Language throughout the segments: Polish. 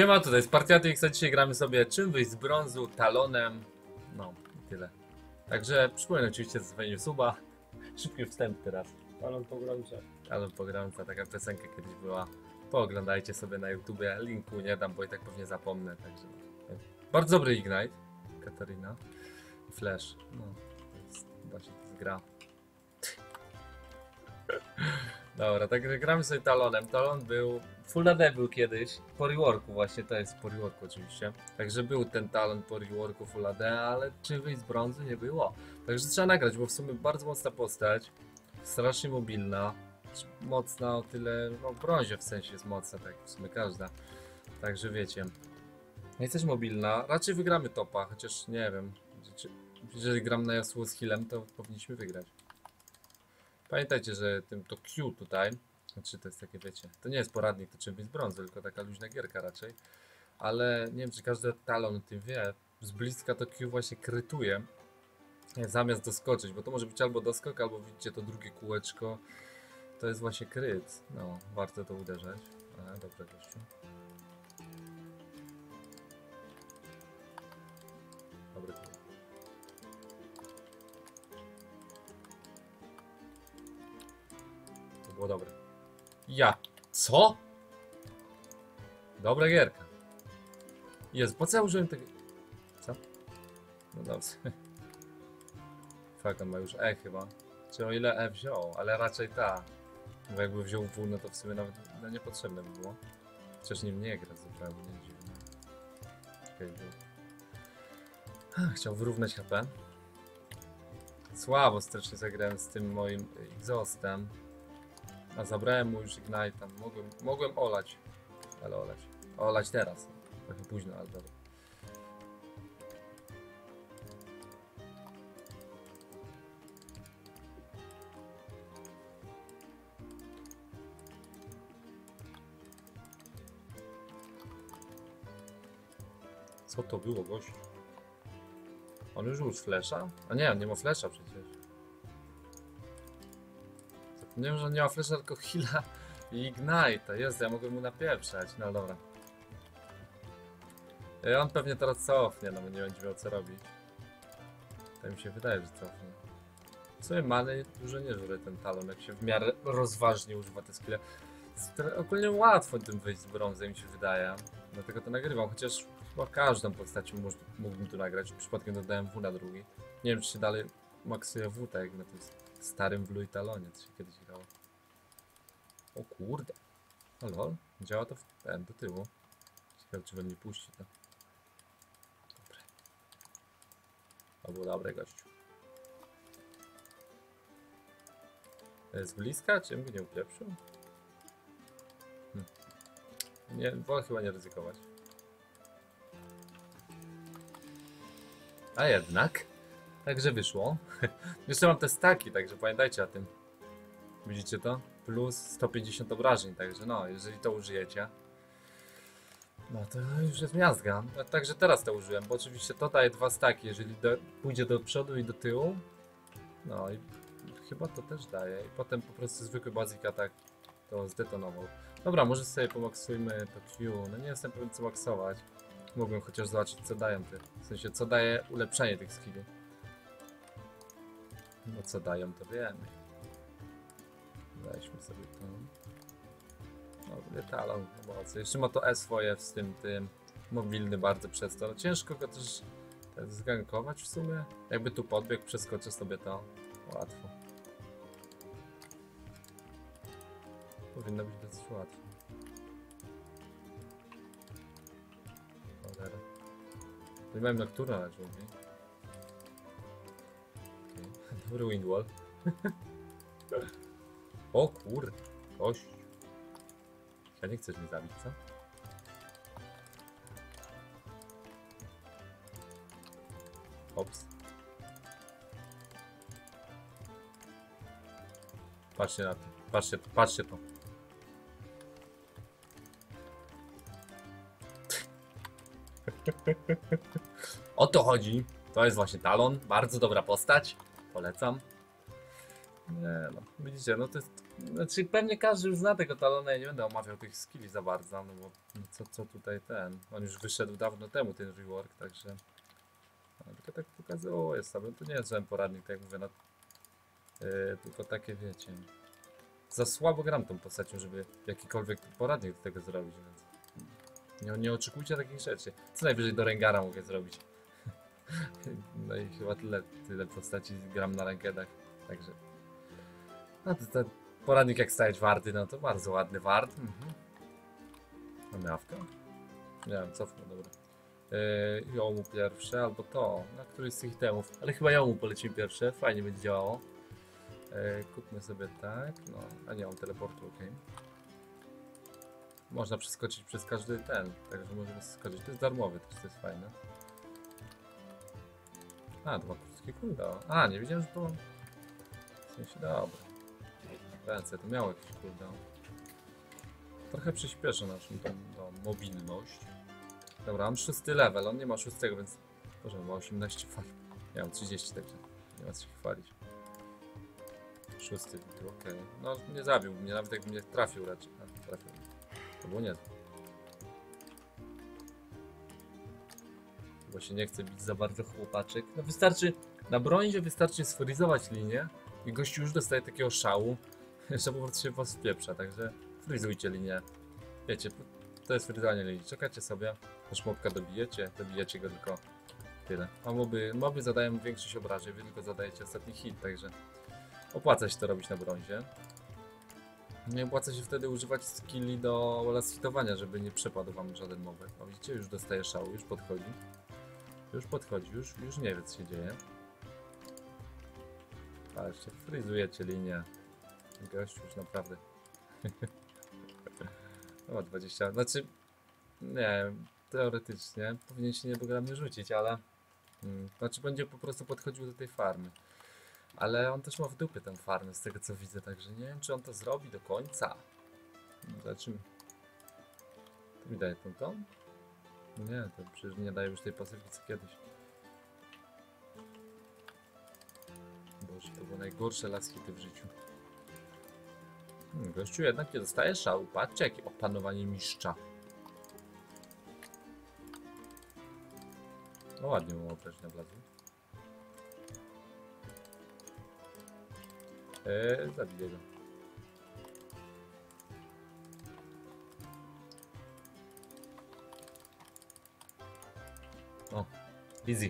Siema, tutaj z Partiatyx, a dzisiaj gramy sobie czym wyjść z brązu, talonem, no i tyle. Także przypomnę oczywiście zostawienie suba, szybki wstęp teraz. Talon pogromca. Talon pogromca, taka piosenka kiedyś była, pooglądajcie sobie na YouTubie, linku nie dam, bo i tak pewnie zapomnę, także bardzo dobry Ignite, Katarina i Flash, no to jest właśnie to jest gra. Dobra, także gramy sobie talonem. Talon był, Full HD był kiedyś, po reworku właśnie, to jest po reworku oczywiście. Także był ten talon po reworku Full HD, ale czy wyjść z brązu nie było. Także trzeba nagrać, bo w sumie bardzo mocna postać, strasznie mobilna, mocna o tyle, no w brązie w sensie jest mocna, tak w sumie każda. Także wiecie, jesteś mobilna, raczej wygramy topa, chociaż nie wiem, jeżeli gram na Yasuo z healem, to powinniśmy wygrać. Pamiętajcie, że to Q tutaj, znaczy to jest takie, wiecie, to nie jest poradnik, to czym być z brązu, tylko taka luźna gierka raczej. Ale nie wiem, czy każdy talon o tym wie, z bliska to Q właśnie krytuje, zamiast doskoczyć, bo to może być albo doskok, albo widzicie to drugie kółeczko, to jest właśnie kryt. No, warto to uderzać. Ale dobra, gościu. Dobry kół. Było dobre. Ja. Co? Dobra gierka. Jest, po co ja użyłem tego? Co? No dobrze. Fuck, on ma już E chyba. Czy o ile E wziął, ale raczej ta. Bo jakby wziął W, no to w sumie nawet no, niepotrzebne by było. Chociaż nim nie gra zupełnie dziwne. Okay, chciał wyrównać HP. Słabo strasznie zagrałem z tym moim exhaustem. A zabrałem mu już Ignite'a. Mogłem olać. Ale olać. Olać teraz. Trochę późno, ale dobra. Co to było, gość? On już użył flasha? A nie, on nie ma flasha przecież. Nie wiem, że on nie ma flasha, tylko heala i ignite'a. Jest, ja mogę mu napieprzać. No dobra. On pewnie teraz cofnie, no bo nie będzie miał co robić. Tak mi się wydaje, że cofnie. W sumie many dużo nie żre ten talon, jak się w miarę rozważnie używa te skille. Ogólnie łatwo tym wyjść z brązem, mi się wydaje. Dlatego to nagrywam, chociaż chyba każdą postacią mógłbym tu nagrać. Przypadkiem dodałem W na drugi. Nie wiem, czy się dalej maksuje W, tak jak na tym starym Blue i Talonie, co się kiedyś grało. O kurde. O lol, działa to do tyłu. Ciekawe, czy we mnie puści to. Dobre. To było dobre, gościu. Z bliska? Czy bym go nie upieprzył? Nie, wolę chyba nie ryzykować. A jednak. Także wyszło. Jeszcze mam te staki, także pamiętajcie o tym. Widzicie to? Plus 150 obrażeń, także no, jeżeli to użyjecie, no to już jest miazga. Także teraz to użyłem, bo oczywiście to daje 2 staki, jeżeli pójdzie do przodu i do tyłu. No i chyba to też daje. I potem po prostu zwykły basic attack to zdetonował. Dobra, może sobie pomaksujmy to Q. No nie jestem pewien co maksować. Mógłbym chociaż zobaczyć co dają te. W sensie co daje ulepszenie tych skilli. No co dają to wiemy. Weźmy sobie to. No talon pomocy. Jeszcze ma to E swoje z tym mobilny bardzo przez to. No ciężko go też zgankować w sumie. Jakby tu podbiegł, przeskoczę sobie to. Łatwo. Powinno być dosyć łatwo. Cholera. Nie mam nocturna na dżungli. Okay. Dobry windwall. O kurde, gość. Ja nie chcesz mnie zabić, co? Ops. Patrzcie na to. Patrzcie to. O to chodzi. To jest właśnie talon. Bardzo dobra postać. Polecam. Nie no, widzicie, no to jest Znaczy pewnie każdy już zna tego talona, ja nie będę omawiał tych skilli za bardzo, no bo no co tutaj ten, on już wyszedł dawno temu ten rework, także no, tylko tak pokazuję sobie, to nie jest żaden poradnik, tak jak mówię, no, tylko takie wiecie, za słabo gram tą postacią, żeby jakikolwiek poradnik do tego zrobić, więc nie oczekujcie takich rzeczy, co najwyżej do Rengara mogę zrobić. No i chyba tyle postaci gram na rankedach, także no to ten poradnik jak stawiać warty, no to bardzo ładny wart. Mamy awkę? Nie wiem, cofnę, dobra. Jomu pierwsze, albo to, na któryś z tych itemów, ale chyba Jomu polecimy pierwsze, fajnie będzie działało. Kupmy sobie tak, no, a nie, on teleportu, ok. Można przeskoczyć przez każdy ten, także możemy skoczyć, to jest darmowy, też to jest fajne. A, to ma krótki cooldown. A, nie wiedziałem, że to mam. W sensie, dobra. Ręce, to miało jakiś cooldown. Trochę przyspieszę naszą tą mobilność. Dobra, mam 6 level, on nie ma 6, więc może ma 18 farm. Ja mam 30, także nie ma co się chwalić. 6 tu, okej. No, nie zabił mnie, nawet jakby mnie trafił raczej. A, trafił. To było nie. Bo się nie chce bić za bardzo chłopaczek. No wystarczy, na brązie wystarczy sfrizować linię i gościu już dostaje takiego szału, że po prostu się was wpieprza, także frizujcie linię. Wiecie, to jest frizowanie linii. Czekacie sobie, aż mobka dobijecie go tylko tyle. A moby zadają większość obrażeń, wy tylko zadajecie ostatni hit, także opłaca się to robić na brązie. Nie opłaca się wtedy używać skilli do last hitowania, żeby nie przepadł wam żaden mobek. No widzicie, już dostaje szału, już podchodzi. Już nie wie co się dzieje. Patrzcie, fryzujecie linię. Gościu już naprawdę. O, 20, znaczy, nie teoretycznie powinien się niedogramy rzucić, ale znaczy będzie po prostu podchodził do tej farmy. Ale on też ma w dupie tę farmę, z tego co widzę, także nie wiem, czy on to zrobi do końca. Zobaczymy. To mi daje tą? Nie, to przecież nie daje już tej pasywki co kiedyś. Boże, to były najgorsze last hity w życiu. Gościu jednak nie dostaje szału. Patrzcie, jakie opanowanie mistrza. No ładnie mu obrać na blazu. Zabiję go. O, easy.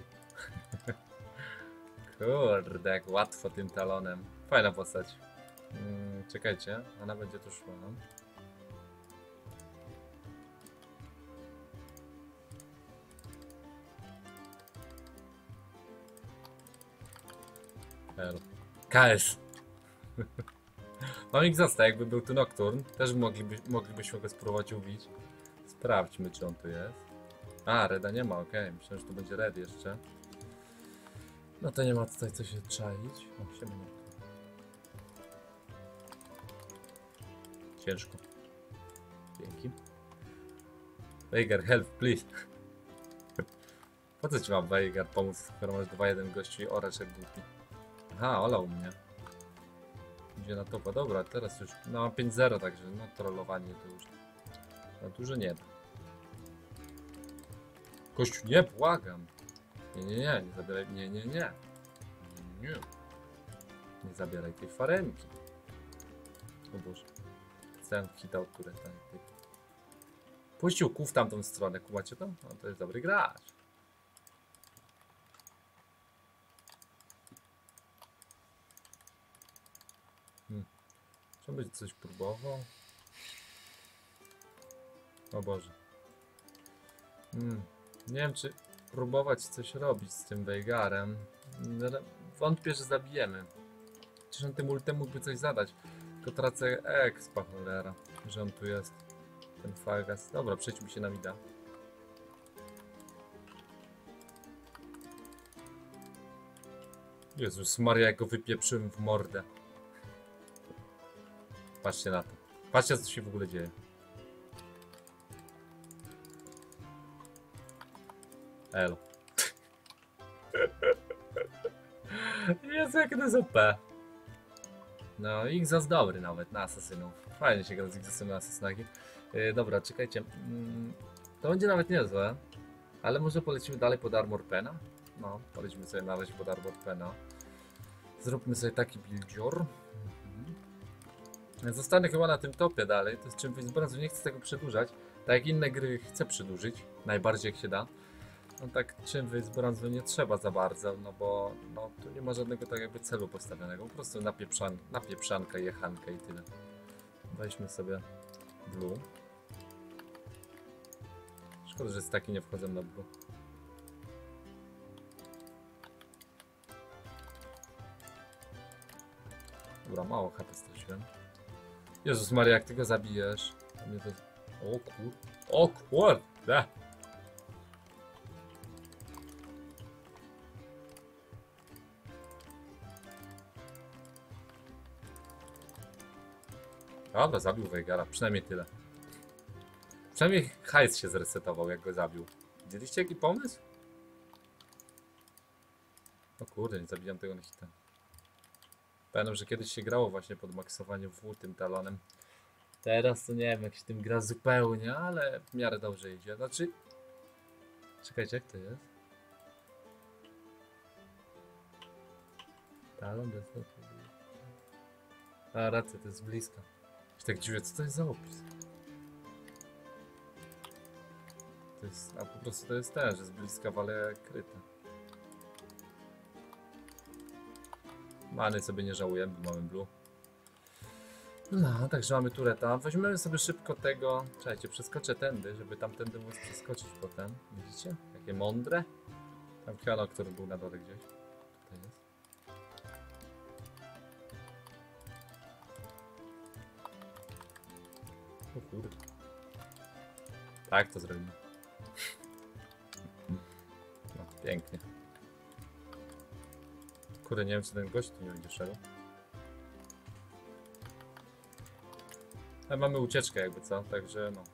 Kurde, jak łatwo tym talonem. Fajna postać. Czekajcie, ona będzie tu szła. KS. Mamik został, jakby był tu Nocturne. Też moglibyśmy go spróbować ubić. Sprawdźmy, czy on tu jest. A, Reda nie ma, okej. Myślałem, że tu będzie Red jeszcze. No to nie ma tutaj co się czaić. O, się mnie. Ciężko. Dzięki. Veigar, help, please. Po co ci mam Veigar pomóc, skoro masz 2-1 gości i orasz jak głupi? Aha, olał mnie. Idzie na topa. Dobra, teraz już. No mam 5-0, także no trollowanie to już. No dużo nie da. Kościół, nie, błagam. Nie zabieraj. Nie. Nie zabieraj tej farenki. O Boże. Chcę hitał, które tam. Puścił kół w tamtą stronę, kumacie to? No to jest dobry gracz. Czy będzie coś próbował? O Boże. Nie wiem, czy próbować coś robić z tym Veigarem. Wątpię, że zabijemy. Przecież on tym ultem mógłby coś zadać. Tylko tracę expa, cholera, że on tu jest. Ten Fagas. Dobra, przejdźmy się na mida. Jezus Maria, jak go wypieprzyłem w mordę. Patrzcie na to. Patrzcie, co się w ogóle dzieje. Elo. Jezu, jak to jest OP. No, Xas dobry nawet na asasynów. Fajnie się gra z Xasem na asasynaki. Dobra, czekajcie. To będzie nawet niezłe. Ale może polecimy dalej pod Armor Pena? No, polecimy sobie na razie pod Armor Pena. Zróbmy sobie taki buildzior. Zostanę chyba na tym topie dalej. To jest czym z brązu. Nie chcę tego przedłużać. Tak jak inne gry chcę przedłużyć. Najbardziej jak się da. No tak czym z brązu nie trzeba za bardzo. No bo no, tu nie ma żadnego tak jakby celu postawionego. Po prostu napieprzanka, jechanka i tyle. Weźmy sobie blue. Szkoda, że z taki nie wchodzę na blue. Dobra, mało HP straciłem. Jezus Maria, jak ty go zabijesz? Mnie to... O kur... O kurde! Dobra, zabił Weigara, przynajmniej tyle. Przynajmniej hajs się zresetował, jak go zabił. Widzieliście jaki pomysł? O kurde, nie zabijam tego na hita. Pamiętam, że kiedyś się grało właśnie pod maksowaniem W tym talonem. Teraz to nie wiem, jak się tym gra zupełnie, ale w miarę dobrze idzie. Znaczy... Czekajcie, jak to jest? Talon to jest... A, racja, to jest blisko. Się tak dziwię, co to jest za opis? To jest... A po prostu to jest ten, że z bliska wale kryta. Many sobie nie żałujemy, bo mamy blue. No, także mamy tureta. Weźmiemy sobie szybko tego... Czekajcie, przeskoczę tędy, żeby tamtędy móc przeskoczyć potem. Widzicie? Jakie mądre. Tam Kiano, który był na dole gdzieś. Tutaj jest. O kurde. Tak to zrobimy. No, pięknie. Kurde, nie wiem, czy ten gość tu nie będzie szedł. Ale mamy ucieczkę jakby co, także no.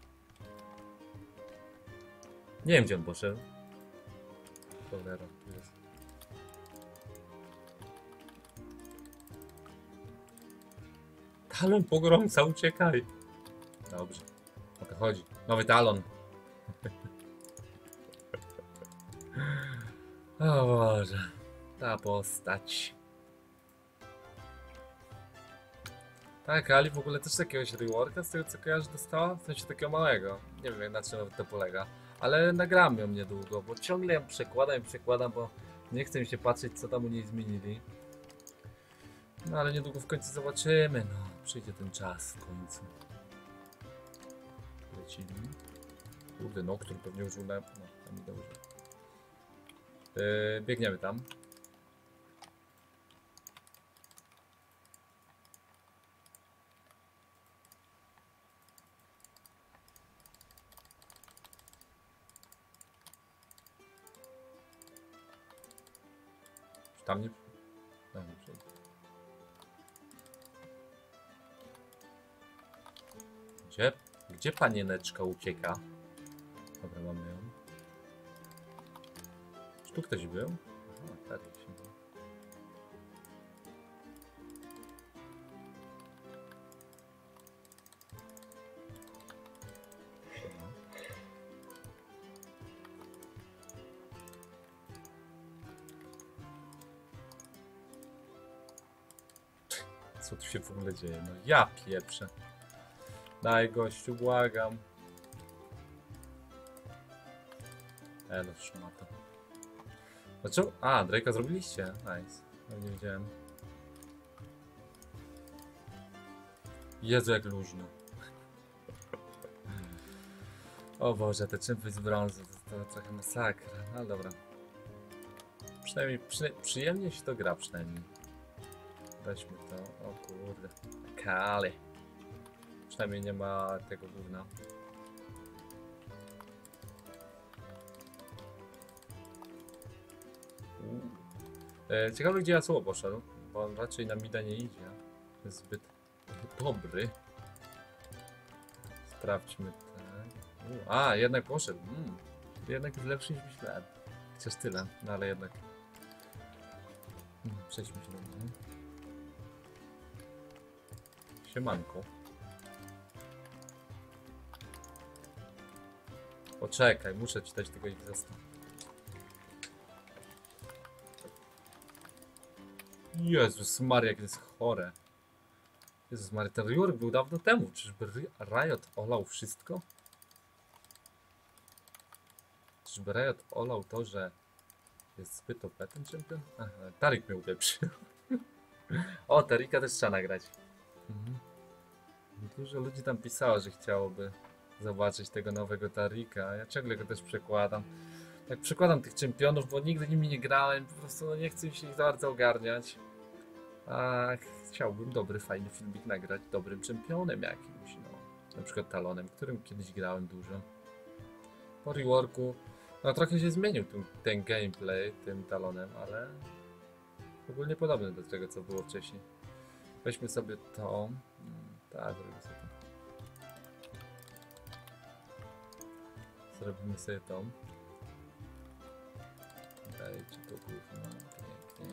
Nie wiem, gdzie on poszedł. Cholera, tu jest. Talon pogromca, uciekaj! Dobrze, o to chodzi. Nowy talon. O Boże, ta postać. Tak, Ali w ogóle też jakiegoś reworka z tego co kojarzę dostała, w sensie takiego małego. Nie wiem na czym to polega. Ale nagram ją niedługo, bo ciągle ją przekładam, bo nie chcę mi się patrzeć co tam u niej zmienili. No ale niedługo w końcu zobaczymy, no. Przyjdzie ten czas w końcu. Lecimy. Kurde, no, który pewnie użył na... No, tam idę użył. Biegniemy tam. Tam nie... No, nie przejdę. Gdzie? Gdzie panieneczka ucieka? Dobra, mamy ją. Czy tu ktoś był? Aha, tak się był. Co tu się w ogóle dzieje? No ja pieprzę. Daj gościu, błagam. No szmata. Dlaczego? A, Drake'a zrobiliście? Nice. No nie wiedziałem. Jezu, jak luźno. O Boże, te czempy z brązu to trochę masakra. No dobra. Przynajmniej przyjemnie się to gra przynajmniej. Weźmy to. O kurde. Kale. Przynajmniej nie ma tego gówna. Ciekawe gdzie Yasuo poszedł, bo on raczej na mida nie idzie. Jest zbyt dobry. Sprawdźmy tak. A, jednak poszedł. Jednak jest lepszy niż myślałem. Chociaż tyle, no ale jednak. Przejdźmy się do mnie. Siemanko. Poczekaj, muszę czytać tego Exhausta. Jezus Maria, jak to jest chore. Jezus Maria, ten rework był dawno temu. Czyżby Riot olał wszystko? Czyżby Riot olał to, że jest zbyt OP ten champion? Aha, Tarik mnie upieprzył. O, Tarika też trzeba nagrać. Dużo ludzi tam pisało, że chciałoby zobaczyć tego nowego Tarika. Ja ciągle go też przekładam. Tak przekładam tych czempionów, bo nigdy nimi nie grałem. Po prostu no, nie chcę mi się ich za bardzo ogarniać. A chciałbym dobry, fajny filmik nagrać dobrym czempionem jakimś. No. Na przykład Talonem, którym kiedyś grałem dużo. Po reworku no trochę się zmienił ten gameplay tym Talonem, ale ogólnie podobny do tego, co było wcześniej. Weźmy sobie to. Tak, zrobimy sobie to. Zrobimy sobie to. Dajcie to gówno. Pięknie.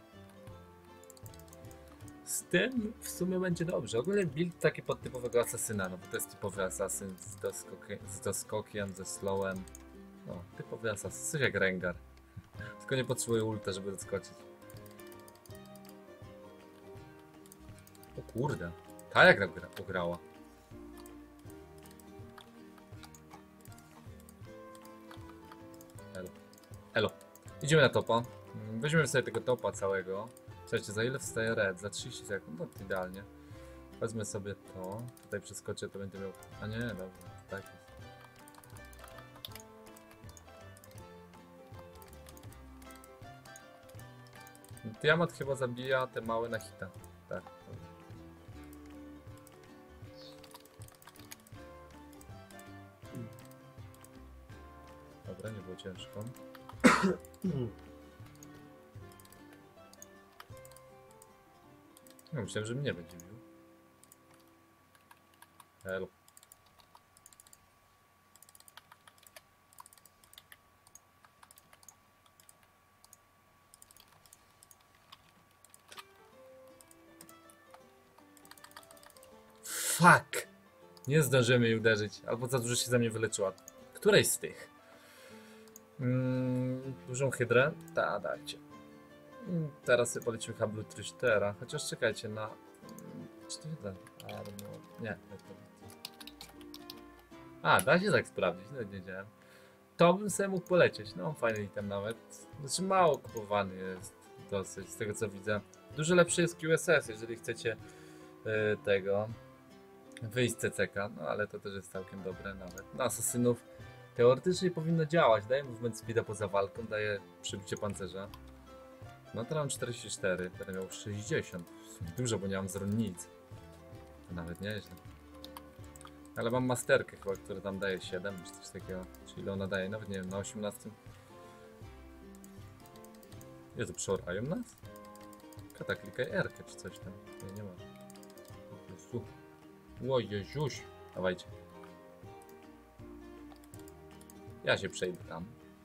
Z tym w sumie będzie dobrze. Ogólnie build taki pod typowego asasyna, no bo to jest typowy asasyn z doskokiem, ze slowem. No, typowy asasyn, coś jak Rengar. Tylko nie potrzebuje ulta, żeby doskoczyć. O kurde, ta jak ugrała. Elo. Elo. Idziemy na topa. Weźmiemy sobie tego topa całego. Słuchajcie, za ile wstaje red? Za 30 sekund? No to idealnie. Wezmę sobie to. Tutaj przeskoczę, to będę miał... A nie, dobra, tak jest. Tiamat chyba zabija te małe na hita. Tak. Dobra, nie było ciężko. No, myślałem, że mnie będzie bił. Hello. Fuck! Nie zdążymy jej uderzyć. Albo za dużo się ze mnie wyleczyła. Której z tych? Dużą hydrę? Ta, dajcie. Teraz sobie polecimy Hablu Tristera. Chociaż czekajcie na... Czy to jeden? Nie. A, da się tak sprawdzić. No, nie wiedziałem. To bym sobie mógł polecieć. No, fajny item nawet. Znaczy mało kupowany jest dosyć, z tego co widzę. Dużo lepszy jest QSS, jeżeli chcecie tego wyjść z CCK. No, ale to też jest całkiem dobre nawet. Na asasynów teoretycznie powinno działać. Daje movement speeda poza walką, daje przybicie pancerza. No to mam 44, będę miał 60. Dużo, bo nie mam z nic. To nawet nieźle. Ale mam masterkę chyba, która tam daje 7 czy coś takiego. Czyli ile ona daje? Nawet nie wiem, na 18. Jezu, przeorają nas? Kata, klikaj R czy coś tam. Nie masz. Jezu. O Jezuś. Dawajcie. Ja się przejdę tam.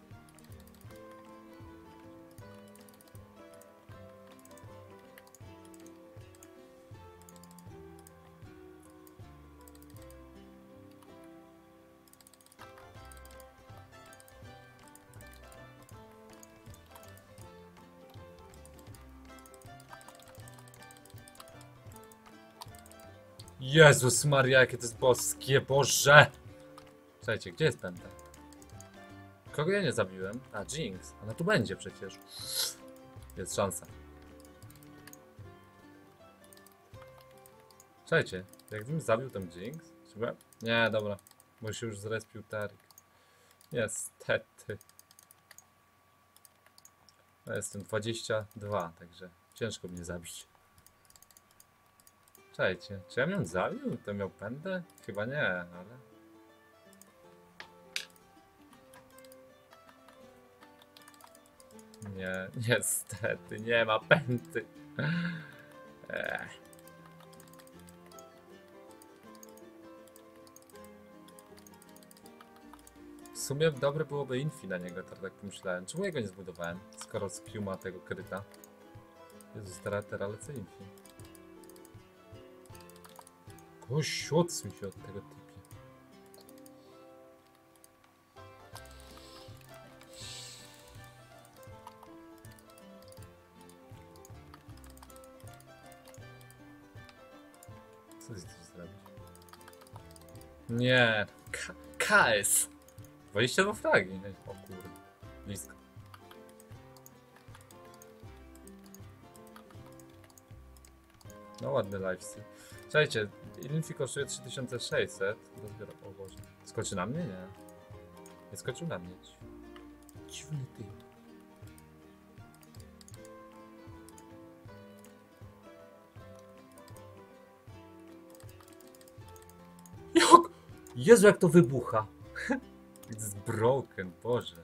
Jezus Maria, jakie to jest boskie, Boże! Słuchajcie, gdzie jest pęta? Kogo ja nie zabiłem? A, Jinx. Ona tu będzie przecież. Jest szansa. Słuchajcie, jakbym zabił ten Jinx? Chyba? Nie, dobra. Bo się już zrespił Tarik. Niestety. Ja jestem 22, także ciężko mnie zabić. Słuchajcie, czy ja ją zabił? To miał pędę? Chyba nie, ale... Nie, niestety, nie ma pędy. W sumie dobre byłoby infi na niego, tak pomyślałem. Czemu ja go nie zbudowałem, skoro z Q ma tego kryta? Jezus, teraz lecę infi. Oś, odsuń się od tego typie. Co ty chcesz zrobić? Nie. KS. 22 fragi. O kurde. Blisko. No ładny lifestyle. Słuchajcie, Infi kosztuje 3600. Dopiero, o Boże. Skoczy na mnie? Nie. Nie skoczył na mnie. Dziwny typ. Jak? Jezu, jak to wybucha. It's broken, Boże.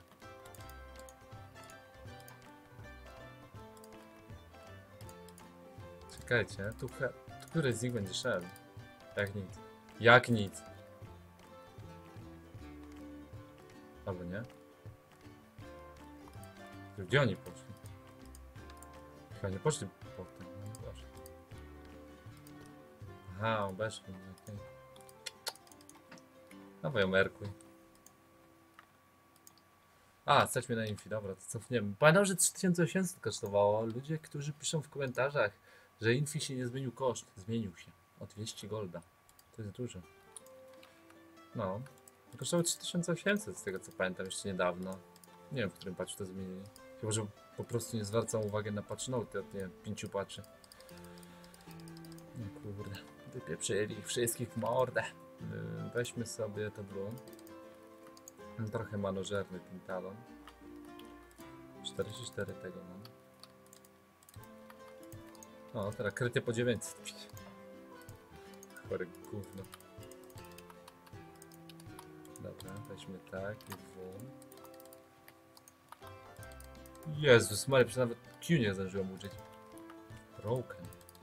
Czekajcie, tu który z nich będzie szedł? Jak nic. Jak nic. Albo nie? Gdzie oni poszli? Chyba nie poszli potem. Nie poszli. Aha, obeszli. Okay. Dawaj, omerkuj. A, stać mnie na Infi, dobra, to cofniemy. Pamiętam, że 3800 kosztowało. Ludzie, którzy piszą w komentarzach, że Infi się nie zmienił koszt. Zmienił się. O 200 golda. To jest dużo. No. Kosztowało 3800 z tego co pamiętam jeszcze niedawno. Nie wiem, w którym patchu to zmienili. Chyba, że po prostu nie zwracam uwagi na patch note od nie wiem, 5 patchy. No kurde. Wypieprzyli ich wszystkich w mordę. Weźmy sobie to blue. Trochę manożerny ten talon. 44 tego mam. O, teraz kryty po 900. Chory gówno. Dobra, weźmy tak i w. Jezus Maria, przecież nawet Q nie zdążyłem użyć. Broken.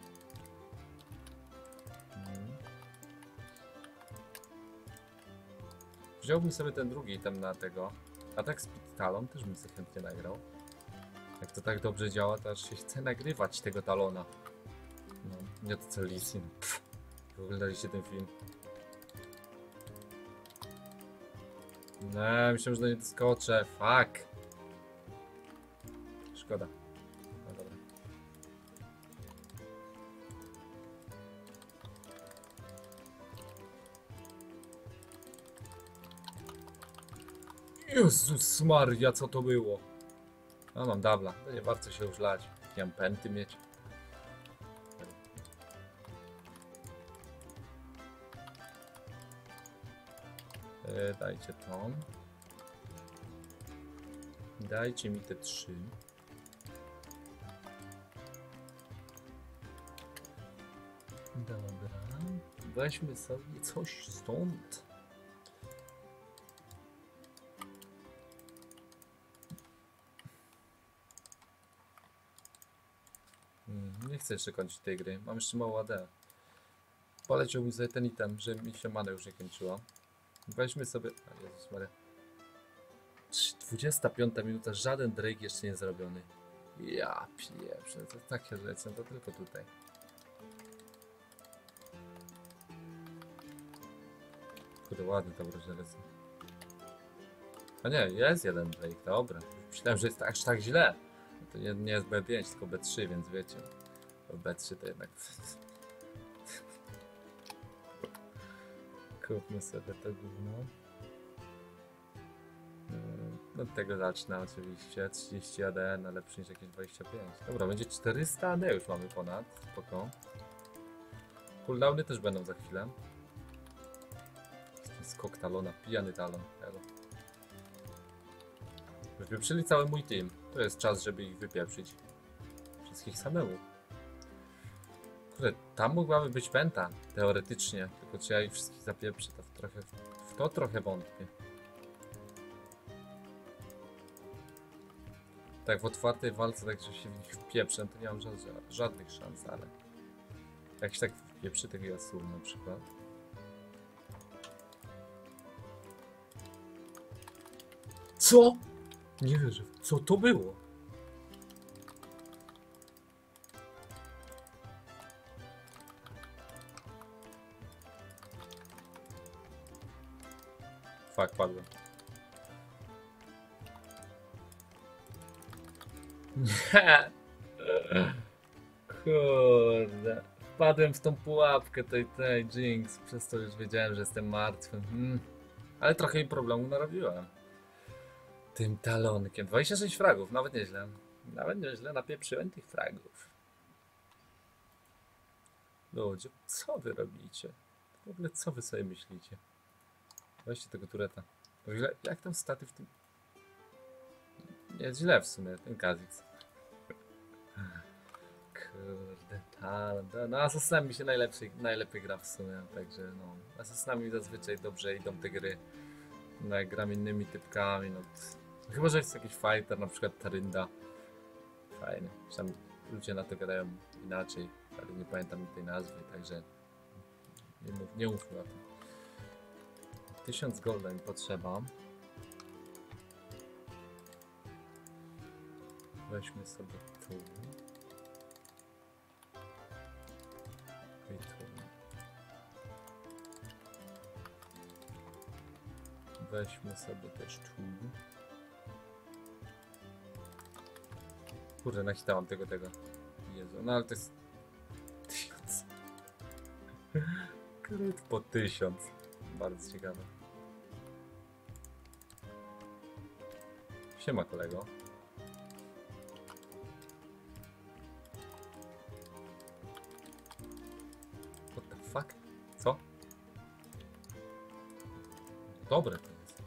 Wziąłbym sobie ten drugi tam na tego. A tak Speed Talon też bym sobie chętnie nagrał. Jak to tak dobrze działa, to aż się chce nagrywać tego talona. No, nie to co Lee Sin. Oglądaliście ten film? Nie, myślałem, że do nie doskoczę. Fuck. Szkoda. No dobra. Jezus Maria, co to było? No mam dubla, to nie warto się już lać. Nie mam pęty mieć. Dajcie to. Dajcie mi te 3. Dobra. Weźmy sobie coś stąd. Nie chcę jeszcze kończyć tej gry. Mam jeszcze mało AD. Poleciałbym sobie ten item, żeby mi się mana już nie kończyła. Weźmy sobie... A Jezus Maria. 25 minuta, żaden Drake jeszcze nie zrobiony. Ja pieprzę, to takie rzeczy, to tylko tutaj. Kurde, ładny to lecę. A nie, jest jeden Drake, dobra. Myślałem, że jest aż tak źle. To nie jest B5, tylko B3, więc wiecie. B3 to jednak... Kupmy sobie to gówno. Od tego zacznę oczywiście. 30 AD na lepszy niż jakieś 25. Dobra, będzie 400 AD już mamy ponad. Spoko. Cooldowny też będą za chwilę. Skok talona, pijany talon. Wypieprzyli cały mój team. To jest czas, żeby ich wypieprzyć. Wszystkich samemu. Kurde, tam mogłaby być pęta, teoretycznie. Tylko czy ja ich wszystkich zapieprzę, to w to trochę wątpię. Tak w otwartej walce, tak że się w nich wpieprzę, to nie mam żadnych szans, ale... Jak się tak wpieprzy tego Yasuo na przykład. Co? Nie wierzę. Co to było? Fuck, padłem. Nie. Kurde. Wpadłem w tą pułapkę tej Jinx. Przez to już wiedziałem, że jestem martwy. Ale trochę mi problemu narobiłem. Tym talonkiem. 26 fragów, nawet nieźle. Nawet nieźle napieprzyłem tych fragów. Ludzie, co wy robicie? W ogóle co wy sobie myślicie? Weźcie tego tureta. W ogóle, jak tam staty w tym... Jest źle w sumie, ten Kha'Zix. Kurde, talent. No Assassinami się najlepiej gra w sumie, także no. Assassinami zazwyczaj dobrze idą te gry. No jak gram innymi typkami, no... Chyba, że jest jakiś fighter, na przykład Tarynda. Fajnie. Tam ludzie na to grają inaczej, ale nie pamiętam tej nazwy, także... Nie mówmy o tym. 1000 golda mi potrzeba. Weźmy sobie tu. I tu. Weźmy sobie też tu. Kurde, nachitałam tego. Jezu, no ale to jest... 1000. Kryt po 1000. Bardzo ciekawe. Siema kolego. What the fuck? Co? Dobre to jest.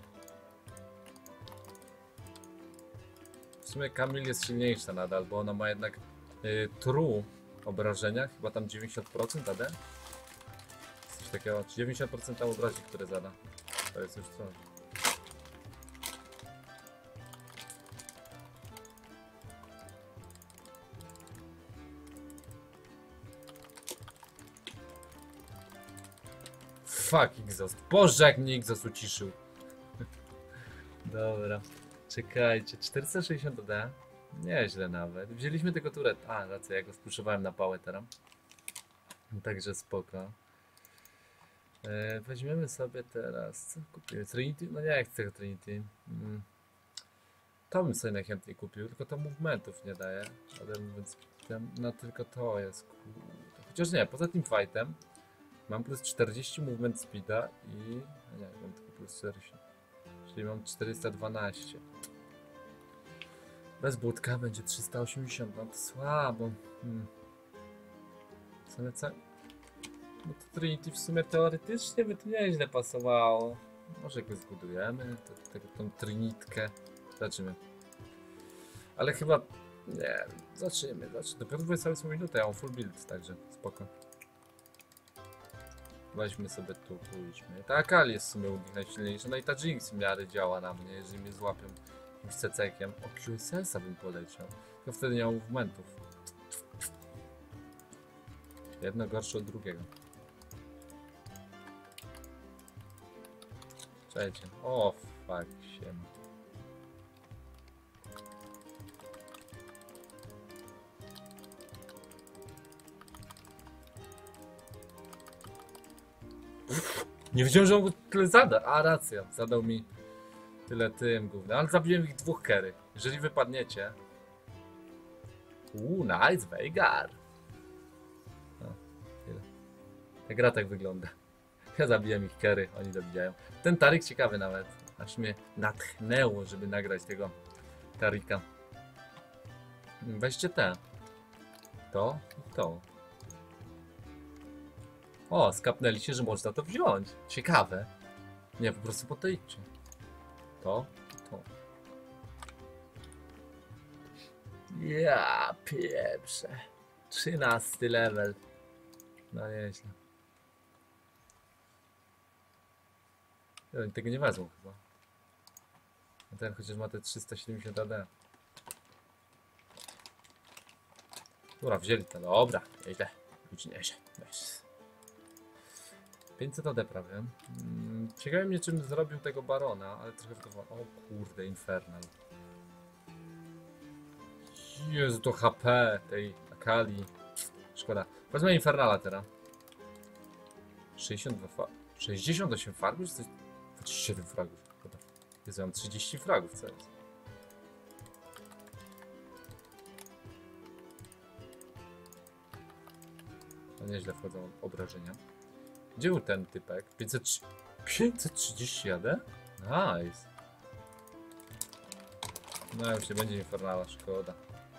W sumie Kamil jest silniejsza nadal, bo ona ma jednak true obrażenia, chyba tam 90% AD? Coś takiego, 90% tam obrażeń, które zada. To jest już coś. Fuck, Exhaust. Boże, jak mnie Exhaust uciszył. Dobra. Czekajcie, 460 AD. Nieźle nawet. Wzięliśmy tego turet. A, racja, ja go spuszczowałem na pałę teraz. Także spoko. Weźmiemy sobie teraz... Co kupimy? Trinity? No nie chcę Trinity. To bym sobie najchętniej kupił, tylko to movementów nie daje. Ale mówiąc, no tylko to jest. Kurde. Chociaż nie, poza tym fightem mam plus 40 movement speeda i... Nie, mam tylko plus 40. Czyli mam 412. Bez budka będzie 380, no to słabo. W sumie co? No to Trinity w sumie teoretycznie by tu nieźle pasowało. Może go zbudujemy, tą Trinitkę. Zobaczymy. Ale chyba... Nie, zaczniemy. Dopiero 28 minut, ja mam full build, także spoko. Weźmy sobie tu, pójdźmy. Ta Akali jest w sumie u nich najsilniejsza, no i ta Jinx w miarę działa na mnie, jeżeli mnie złapią jakimś cecekiem. O, QSS-a bym poleciał. Tylko wtedy nie mam movementów. Jedno gorsze od drugiego. Czekajcie. O, fuck, siema. Nie wiedziałem, że on tyle zada. A, racja, zadał mi tyle tym gówno. Ale zabiłem ich 2 kery. Jeżeli wypadniecie... nice, Veigar. No, tyle. Ta gra tak wygląda. Ja zabiłem ich kery, oni zabijają. Ten Tarik ciekawy nawet. Aż mnie natchnęło, żeby nagrać tego Tarika. Weźcie te. To i to. O, skapnęli się, że można to wziąć. Ciekawe. Nie, po prostu podejdźcie. To. Ja pieprzę. 13 level. No nieźle. Oni tego nie wezmą chyba. A ten chociaż ma te 370 AD. Dobra, wzięli to. Dobra, nieźle. Już nieźle. 500 AD prawie. Ciekawe mnie, czym zrobił tego barona, ale trochę w to... O kurde, Infernal. Jezu, to HP tej Akali. Szkoda. Wezmę Infernala teraz. 68 farby? 7 fragów. Jezu, ja mam 30 fragów, co jest? No nieźle wchodzą obrażenia. Gdzie był ten typek? 530 AD? Nice. No już nie będzie infernala, szkoda.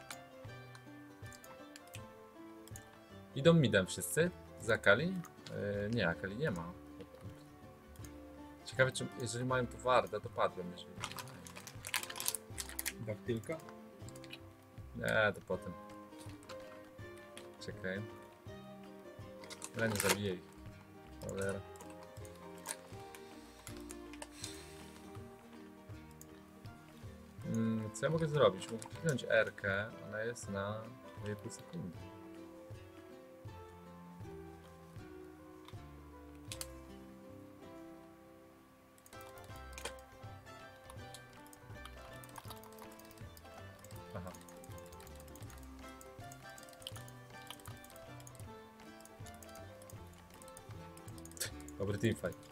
Idą midem wszyscy? Za Akali? Nie, Akali nie ma. Ciekawe, czy jeżeli mają tu wardę, to padłem, jeżeli nie mają. Daktylka? Nie, to potem. Czekaj. Ale nie zabiję ich. Cholera. Co ja mogę zrobić? Mogę kliknąć R-kę, ona jest na 2,5 sekundy. Aha. Dobry teamfight.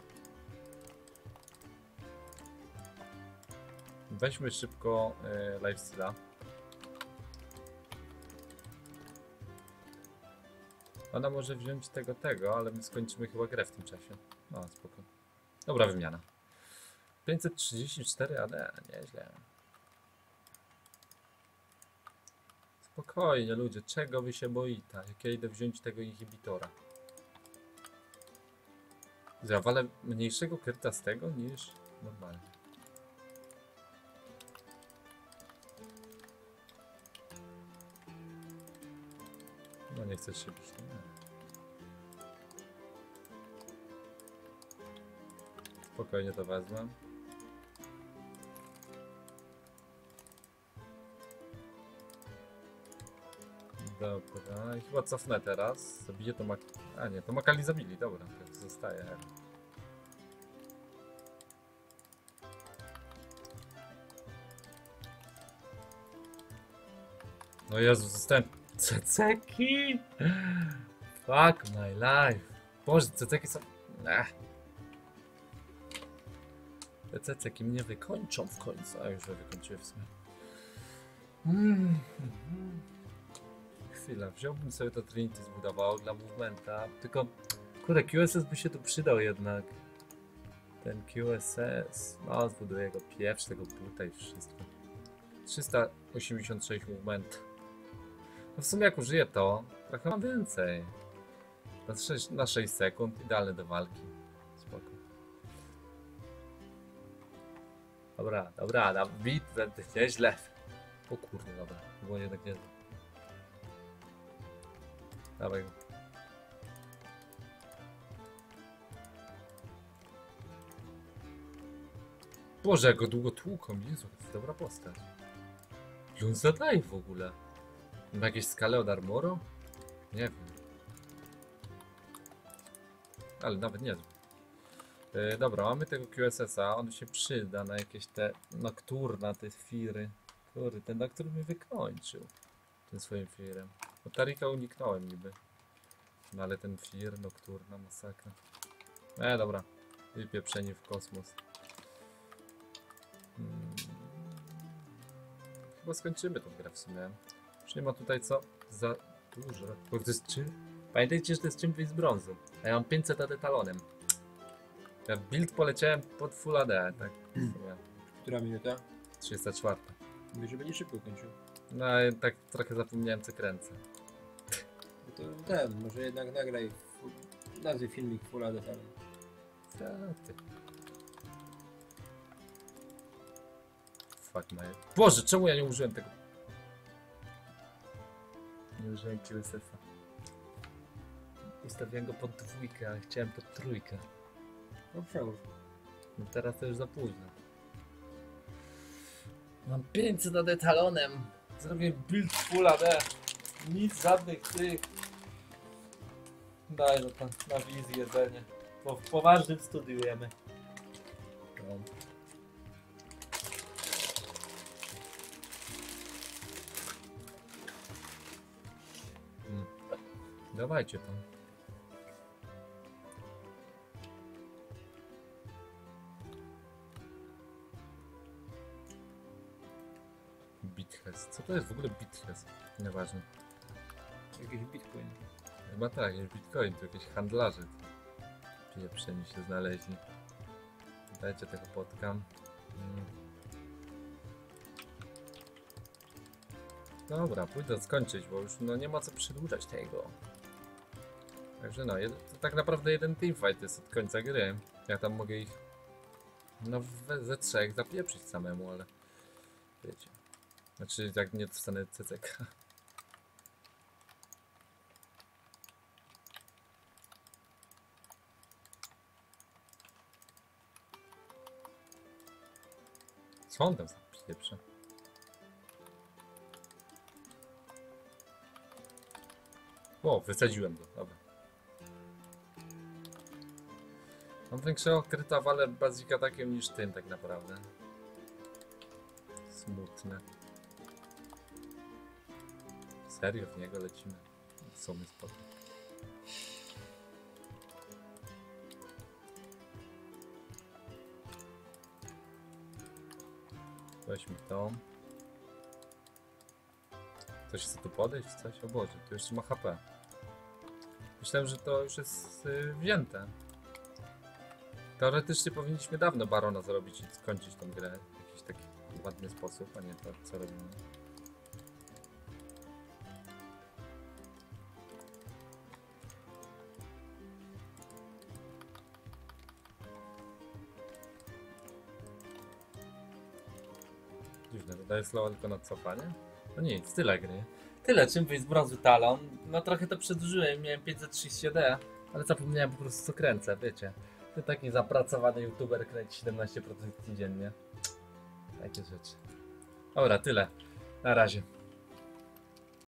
Weźmy szybko lifesteala. Ona może wziąć tego, ale my skończymy chyba grę w tym czasie. No, spoko. Dobra wymiana. 534 AD, nieźle. Spokojnie ludzie, czego wy się boicie? Jak ja idę wziąć tego inhibitora? Zawalę mniejszego kryta z tego niż normalnie. No nie chcesz się bić, nie. Spokojnie to wezmę. Dobra, i chyba cofnę teraz. Zabiję to A nie, to Akali zabili, dobra, tak zostaje. No Jezu, zostałem ceceki! Fuck my life. Boże, ceceki są... Te ceceki mnie wykończą w końcu. A już je wykończyłem w sumie. Chwila, wziąłbym sobie to Trinity zbudował dla movementa. Tylko, kurde, QSS by się tu przydał jednak. Ten QSS. No, zbuduję go pieprz, tego buta i wszystko. 386 movement. No w sumie jak użyję to, trochę mam więcej. Na 6 sekund, idealne do walki. Spoko. Dobra, na bit, nieźle. O kurde, dobra, było jednak nieźle. Dawaj go. Boże, jak go długo tłuką, Jezu, to jest dobra postać. I on zadaje w ogóle. Ma jakieś skale od armoru? Nie wiem. Ale nawet nie. Dobra, mamy tego QSS-a, on się przyda na jakieś te nocturna, te firy. Kurde, ten Nocturne mnie wykończył. Tym swoim firem. Bo Tarika uniknąłem niby. No ale ten fir, nocturna, masakra. Dobra. Wypieprzeni w kosmos. Chyba skończymy tą grę w sumie. Już nie ma tutaj co za dużo. Bo to jest czym? Pamiętajcie, że to jest czymś z brązu. A ja mam 500 AD talonem. Ja build poleciałem pod full AD, tak? W sumie. Która minuta? 34. Mówię, że będzie szybko kończył. No ja tak trochę zapomniałem co kręcę. No to ten, może jednak nagraj nazwij filmik Full AD Talent. Ty. Fuck my... Boże, czemu ja nie użyłem tego? Nie użyłem QSS-a. Ustawiłem go pod 2, ale chciałem pod 3. No przełóż. No teraz to już za późno. Mam 500 AD talonem. Zrobię build full AD. Nic, żadnych tych. Daj no tam na wizję jedzenie. W poważnym studiujemy. No. Dawajcie tam. Bithes. Co to jest w ogóle Bithes? Nieważne. Jakiś bitcoin. Chyba tak, jest Bitcoin, to jakieś handlarze. Pieprzeni się znaleźli. Dajcie tego potkam. Dobra, pójdę skończyć, bo już no nie ma co przedłużać tego. Także no, to tak naprawdę jeden teamfight jest od końca gry. Ja tam mogę ich no ze trzech zapieprzyć samemu, ale wiecie. Znaczy jak nie dostanę CCK. Co on tam zapieprza? O, wysadziłem go, dobra. Mam większego kryta walę basic atakiem niż tym tak naprawdę. Smutne. Serio w niego lecimy. Co my spoko. Weźmy to. Ktoś chce tu podejść? Coś? O Boże, tu jeszcze ma HP. Myślałem, że to już jest wzięte. Teoretycznie powinniśmy dawno Barona zrobić i skończyć tą grę w jakiś taki ładny sposób, a nie to co robimy. Dziwne, dodaje slowa tylko na cofanie? No nic, tyle gry. Tyle, czym wyjść z brązu talon. No trochę to przedłużyłem, miałem 530D, ale zapomniałem po prostu co kręcę, wiecie. Ty taki zapracowany youtuber kręci 17% dziennie. Takie rzeczy. Dobra, tyle. Na razie.